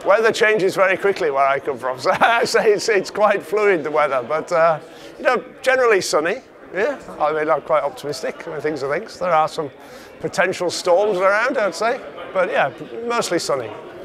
weather changes very quickly where I come from, so I say it's quite fluid, the weather, but you know, generally sunny. Yeah, I mean, I'm quite optimistic when things are things. There are some potential storms around, I'd say, but yeah, mostly sunny.